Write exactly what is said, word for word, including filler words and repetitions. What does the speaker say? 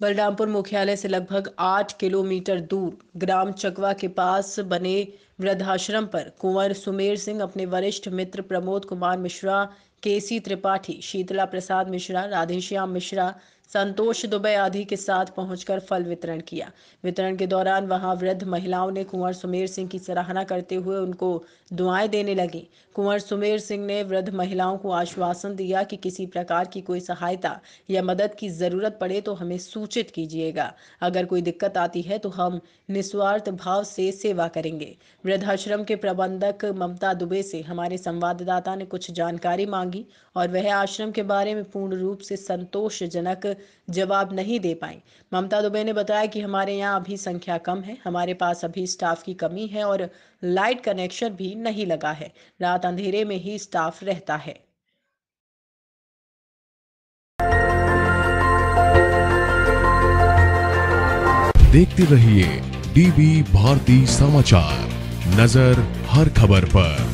बलरामपुर मुख्यालय से लगभग आठ किलोमीटर दूर ग्राम चकवा के पास बने वृद्धाश्रम पर कुंवर सुमेर सिंह अपने वरिष्ठ मित्र प्रमोद कुमार मिश्रा, केसी त्रिपाठी, शीतला प्रसाद मिश्रा, राधेश्याम मिश्रा, संतोष दुबे आदि के साथ पहुंचकर फल वितरण किया। वितरण के दौरान वहां वृद्ध महिलाओं ने कुंवर सुमेर सिंह की सराहना करते हुए उनको दुआएं देने लगी। कुंवर सुमेर सिंह ने वृद्ध महिलाओं को आश्वासन दिया कि किसी प्रकार की कोई सहायता या मदद की जरूरत पड़े तो हमें सूचित कीजिएगा। अगर कोई दिक्कत आती है तो हम निस्वार्थ भाव से सेवा करेंगे। वृद्धाश्रम के प्रबंधक ममता दुबे से हमारे संवाददाता ने कुछ जानकारी मांगी और वह आश्रम के बारे में पूर्ण रूप से संतोषजनक जवाब नहीं दे पाई। ममता दुबे ने बताया कि हमारे यहाँ अभी संख्या कम है, हमारे पास अभी स्टाफ की कमी है और लाइट कनेक्शन भी नहीं लगा है। रात अंधेरे में ही स्टाफ रहता है। देखते रहिए डीबी भारती समाचार, नजर हर खबर पर।